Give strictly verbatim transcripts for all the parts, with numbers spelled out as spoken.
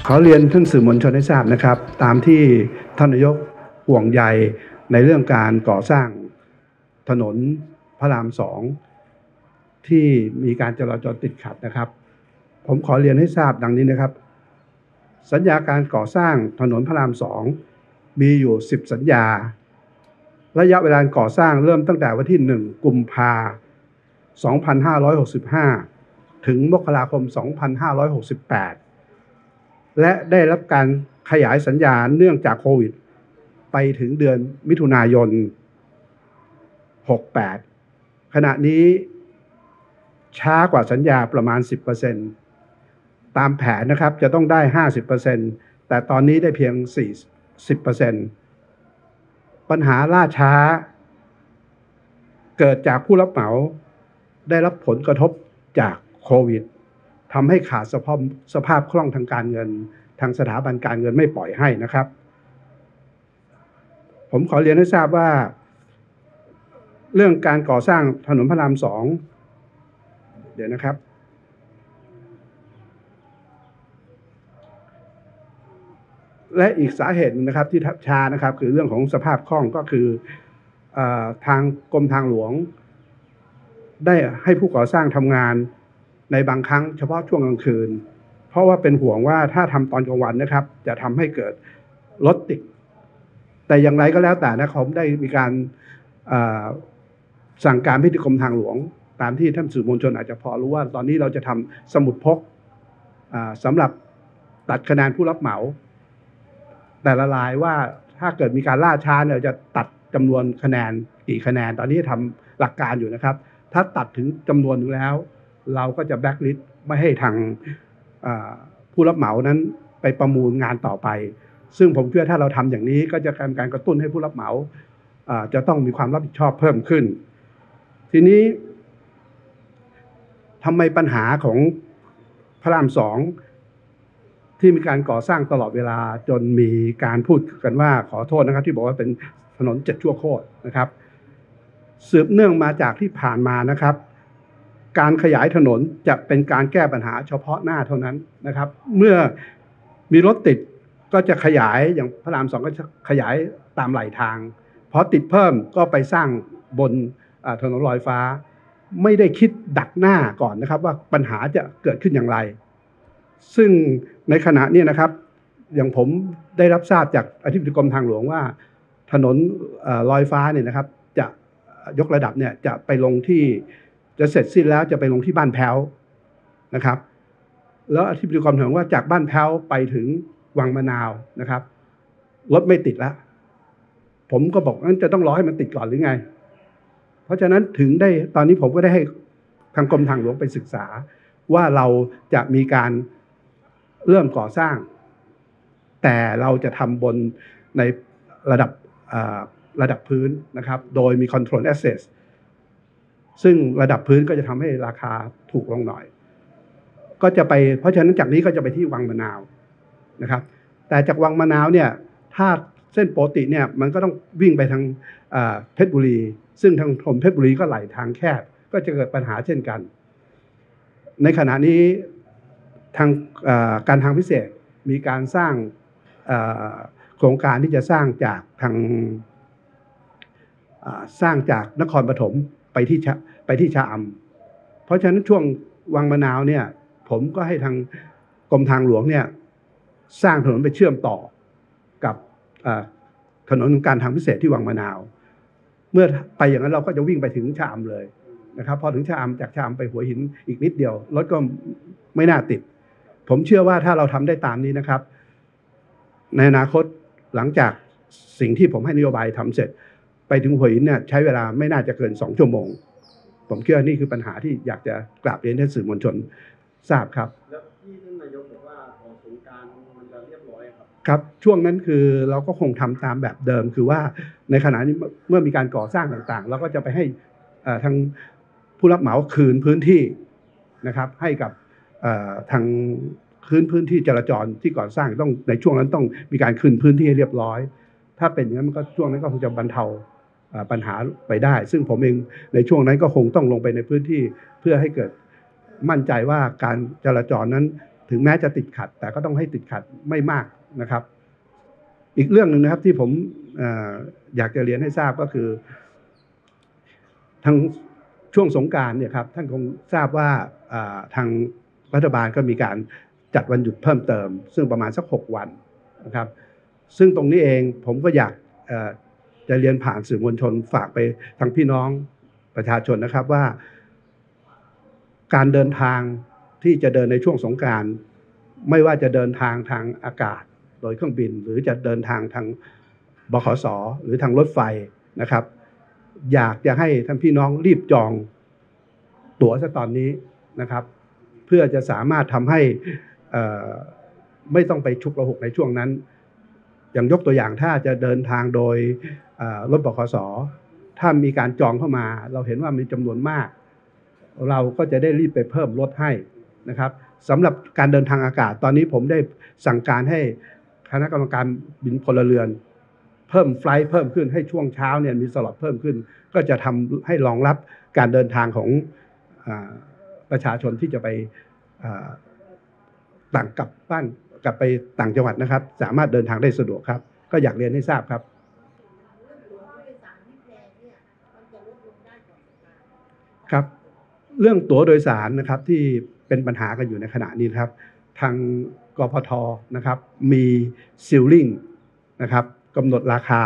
ขอเรียนท่านสื่อมวลชนให้ทราบนะครับตามที่ท่านนายกห่วงใยในเรื่องการก่อสร้างถนนพระรามสองที่มีการจราจรติดขัดนะครับผมขอเรียนให้ทราบดังนี้นะครับสัญญาการก่อสร้างถนนพระรามสองมีอยู่สิบสัญญาระยะเวลาก่อสร้างเริ่มตั้งแต่วันที่หนึ่งกุมภาพันธ์สองพันห้าร้อยหกสิบห้าถึงมกราคมสองพันห้าร้อยหกสิบแปดและได้รับการขยายสัญญาเนื่องจากโควิดไปถึงเดือนมิถุนายนหกแปดขณะนี้ช้ากว่าสัญญาประมาณ สิบเปอร์เซ็นต์ ตามแผนนะครับจะต้องได้ ห้าสิบเปอร์เซ็นต์ แต่ตอนนี้ได้เพียง สี่สิบเปอร์เซ็นต์ ปัญหาล่าช้าเกิดจากผู้รับเหมาได้รับผลกระทบจากโควิดทำให้ขาดสภาพสภาพคล่องทางการเงินทางสถาบันการเงินไม่ปล่อยให้นะครับผมขอเรียนให้ทราบว่าเรื่องการก่อสร้างถนนพระรามสองเดี๋ยวนะครับและอีกสาเหตุนะครับที่ช้านะครับคือเรื่องของสภาพคล่องก็คือทางกรมทางหลวงได้ให้ผู้ก่อสร้างทำงานในบางครั้งเฉพาะช่วงกลางคืนเพราะว่าเป็นห่วงว่าถ้าทำตอนกลางวันนะครับจะทำให้เกิดรถติดแต่อย่างไรก็แล้วแต่นะผมได้มีการสั่งการพิธีกรมทางหลวงตามที่ท่านสื่อมวลชนอาจจะพอรู้ว่าตอนนี้เราจะทำสมุดพกสำหรับตัดคะแนนผู้รับเหมาแต่ละรายว่าถ้าเกิดมีการล่าช้าเนี่ยจะตัดจำนวนคะแนนกี่คะแนนตอนนี้ทำหลักการอยู่นะครับถ้าตัดถึงจำนวนนึงแล้วเราก็จะแบล็คลิสต์ไม่ให้ทางผู้รับเหมานั้นไปประมูลงานต่อไปซึ่งผมเชื่อถ้าเราทำอย่างนี้ก็จะเป็นการกระตุ้นให้ผู้รับเหมาจะต้องมีความรับผิดชอบเพิ่มขึ้นทีนี้ทำไมปัญหาของพระรามสองที่มีการก่อสร้างตลอดเวลาจนมีการพูดกันว่าขอโทษนะครับที่บอกว่าเป็นถนนเจ็ดชั่วโคตรนะครับสืบเนื่องมาจากที่ผ่านมานะครับการขยายถนนจะเป็นการแก้ปัญหาเฉพาะหน้าเท่านั้นนะครับเมื่อมีรถติดก็จะขยายอย่างพระรามสองก็จะขยายตามไหลทางพอติดเพิ่มก็ไปสร้างบนถนนลอยฟ้าไม่ได้คิดดักหน้าก่อนนะครับว่าปัญหาจะเกิดขึ้นอย่างไรซึ่งในขณะนี้นะครับอย่างผมได้รับทราบจากอธิบดีกรมทางหลวงว่าถนนลอยฟ้าเนี่ยนะครับจะยกระดับเนี่ยจะไปลงที่จะเสร็จสิ้นแล้วจะไปลงที่บ้านแพ้วนะครับแล้วอธิบดีกรมถามว่าจากบ้านแพ้วไปถึงวังมะนาวนะครับรถไม่ติดแล้วผมก็บอกงั้นจะต้องรอให้มันติดก่อนหรือไงเพราะฉะนั้นถึงได้ตอนนี้ผมก็ได้ให้ทางกรมทางหลวงไปศึกษาว่าเราจะมีการเริ่มก่อสร้างแต่เราจะทำบนในระดับระดับพื้นนะครับโดยมี Control Access ซึ่งระดับพื้นก็จะทำให้ราคาถูกลงหน่อยก็จะไปเพราะฉะนั้นจากนี้ก็จะไปที่วังมะนาวนะครับแต่จากวังมะนาวเนี่ยถ้าเส้นปกติเนี่ยมันก็ต้องวิ่งไปทางเพชรบุรีซึ่งทางถนนเพชรบุรีก็ไหลทางแคบก็จะเกิดปัญหาเช่นกันในขณะนี้ทางการทางพิเศษมีการสร้างโครงการที่จะสร้างจากทางสร้างจากนครปฐมไปที่ไปที่ชะอำเพราะฉะนั้นช่วงวังมะนาวเนี่ยผมก็ให้ทางกรมทางหลวงเนี่ยสร้างถนนไปเชื่อมต่อกับถนนการทางพิเศษที่วังมะนาวเมื่อไปอย่างนั้นเราก็จะวิ่งไปถึงชะอำเลยนะครับพอถึงชะอำจากชะอำไปหัวหินอีกนิดเดียวรถก็ไม่น่าติดผมเชื่อว่าถ้าเราทำได้ตามนี้นะครับในอนาคตหลังจากสิ่งที่ผมให้นโยบายทำเสร็จไปถึงหัวหินเนี่ยใช้เวลาไม่น่าจะเกินสองชั่วโมงผมเชื่อนี่คือปัญหาที่อยากจะกราบเรียนให้สื่อมวลชนทราบครับแล้วที่ท่านนายกบอกว่าของสงการมันจะเรียบร้อยครับครับช่วงนั้นคือเราก็คงทำตามแบบเดิมคือว่าในขณะนี้เมื่อมีการก่อสร้างต่างๆเราก็จะไปให้ทางผู้รับเหมาคืนพื้นที่นะครับให้กับทางคืนพื้นที่จราจรที่ก่อสร้างต้องในช่วงนั้นต้องมีการคืนพื้นที่ให้เรียบร้อยถ้าเป็นอย่างนั้นมันก็ช่วงนั้นก็คงจะบรรเทาปัญหาไปได้ซึ่งผมเองในช่วงนั้นก็คงต้องลงไปในพื้นที่เพื่อให้เกิดมั่นใจว่าการจราจรนั้นถึงแม้จะติดขัดแต่ก็ต้องให้ติดขัดไม่มากนะครับอีกเรื่องหนึ่งนะครับที่ผมเอ่ออยากจะเรียนให้ทราบก็คือทางช่วงสงกรานต์เนี่ยครับท่านคงทราบว่าทางรัฐบาลก็มีการจัดวันหยุดเพิ่มเติมซึ่งประมาณสักหกวันนะครับซึ่งตรงนี้เองผมก็อยากจะเรียนผ่านสื่อมวลชนฝากไปทางพี่น้องประชาชนนะครับว่าการเดินทางที่จะเดินในช่วงสงกรานต์ไม่ว่าจะเดินทางทางอากาศโดยเครื่องบินหรือจะเดินทางทางบขส.หรือทางรถไฟนะครับอยากจะให้ท่านพี่น้องรีบจองตั๋วซะตอนนี้นะครับเพื่อจะสามารถทำให้ไม่ต้องไปฉุกละหุกในช่วงนั้นอย่างยกตัวอย่างถ้าจะเดินทางโดยรถบขส.ถ้ามีการจองเข้ามาเราเห็นว่ามีจำนวนมากเราก็จะได้รีบไปเพิ่มรถให้นะครับสำหรับการเดินทางอากาศตอนนี้ผมได้สั่งการให้คณะกรรมการบินพลเรือนเพิ่มไฟล์เพิ่มขึ้นให้ช่วงเช้าเนี่ยมีสล็อตเพิ่มขึ้นก็จะทำให้รองรับการเดินทางของประชาชนที่จะไปต่างกลับบ้านกลับไปต่างจังหวัดนะครับสามารถเดินทางได้สะดวกครับก็อยากเรียนให้ทราบครับครับเรื่องตั๋วโดยสารนะครับที่เป็นปัญหากันอยู่ในขณะนี้ครับทางกพท.นะครับมีซีลลิ่งนะครับกำหนดราคา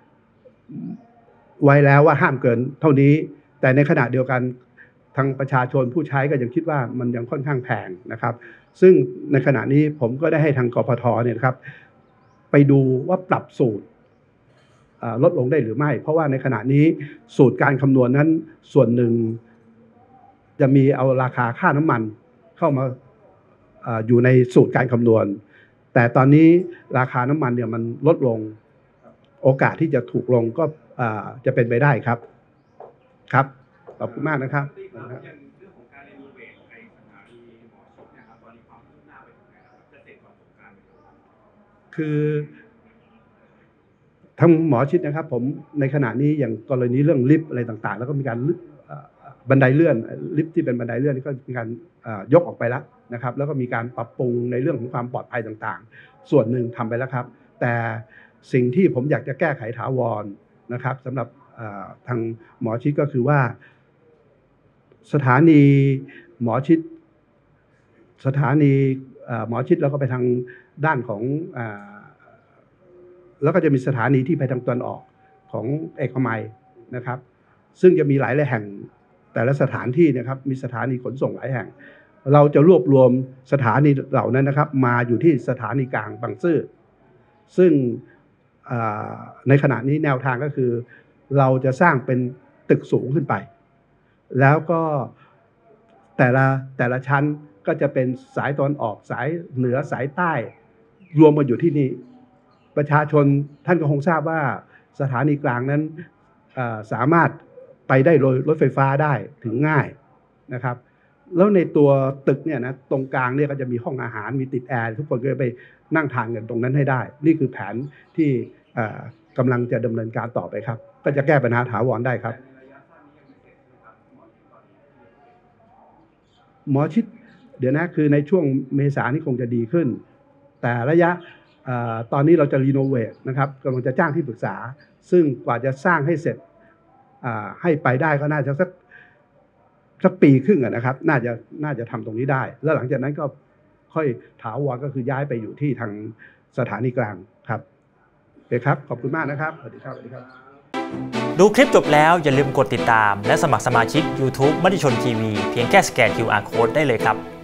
ไว้แล้วว่าห้ามเกินเท่านี้แต่ในขณะเดียวกันทางประชาชนผู้ใช้ก็ยังคิดว่ามันยังค่อนข้างแพงนะครับซึ่งในขณะนี้ผมก็ได้ให้ทางกพท.เนี่ยครับไปดูว่าปรับสูตรลดลงได้หรือไม่เพราะว่าในขณะนี้สูตรการคำนวณนั้นส่วนหนึ่งจะมีเอาราคาค่าน้ำมันเข้ามาอยู่ในสูตรการคำนวณแต่ตอนนี้ราคาน้ำมันเนี่ยมันลดลงโอกาสที่จะถูกลงก็จะเป็นไปได้ครับครับขอบคุณมากนะครับเรื่องของการรีโนเวทในสถานีหมอชิดนะครับตอนนี้ความคืบหน้าไปถึงไหนแล้วครับจะเสร็จก่อนสงกรานต์คือทางหมอชิดนะครับผมในขณะนี้อย่างกรณีเรื่องลิฟต์อะไรต่างๆแล้วก็มีการบันไดเลื่อนลิฟต์ที่เป็นบันไดเลื่อนนี่ก็มีการยกออกไปแล้วนะครับแล้วก็มีการปรับปรุงในเรื่องของความปลอดภัยต่างๆส่วนหนึ่งทำไปแล้วครับแต่สิ่งที่ผมอยากจะแก้ไขถาวรนะครับสำหรับทางหมอชิดก็คือว่าสถานีหมอชิดสถานีหมอชิดแล้วก็ไปทางด้านของแล้วก็จะมีสถานีที่ไปทางตะวันออกของเอกมัยนะครับซึ่งจะมีหลายแห่งแต่ละสถานที่นะครับมีสถานีขนส่งหลายแห่งเราจะรวบรวมสถานีเหล่านั้นนะครับมาอยู่ที่สถานีกลางบางซื่อซึ่งในขณะนี้แนวทางก็คือเราจะสร้างเป็นตึกสูงขึ้นไปแล้วก็แต่ละแต่ละชั้นก็จะเป็นสายตะวันออกสายเหนือสายใต้รวมมาอยู่ที่นี่ประชาชนท่านก็คงทราบว่าสถานีกลางนั้นสามารถไปได้โดยรถไฟฟ้าได้ถึงง่ายนะครับแล้วในตัวตึกเนี่ยนะตรงกลางเนี่ยก็จะมีห้องอาหารมีติดแอร์ทุกคนก็ไปนั่งทานกันตรงนั้นให้ได้นี่คือแผนที่กำลังจะดำเนินการต่อไปครับก็จะแก้ปัญหาถาวรได้ครับหมอชิดเดี๋ยวนะคือในช่วงเมษายนนี่คงจะดีขึ้นแต่ระยะตอนนี้เราจะรีโนเวทนะครับกำลังจะจ้างที่ปรึกษาซึ่งกว่าจะสร้างให้เสร็จให้ไปได้ก็น่าจะสักสักปีครึ่งนะครับน่าจะน่าจะทำตรงนี้ได้แล้วหลังจากนั้นก็ค่อยถาวรก็คือย้ายไปอยู่ที่ทางสถานีกลางครับโอเคครับขอบคุณมากนะครับสวัสดีครับสวัสดีครับดูคลิปจบแล้วอย่าลืมกดติดตามและสมัครสมาชิก YouTube มติชนทีวีเพียงแค่สแกน คิว อาร์ Code ได้เลยครับ